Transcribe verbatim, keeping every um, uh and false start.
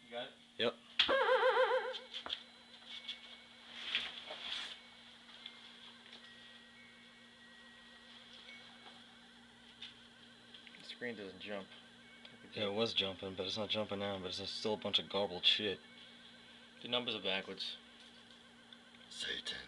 You got it? Yep. The screen doesn't jump. Yeah, it was jumping, but it's not jumping now, but it's still a bunch of garbled shit. The numbers are backwards. Satan.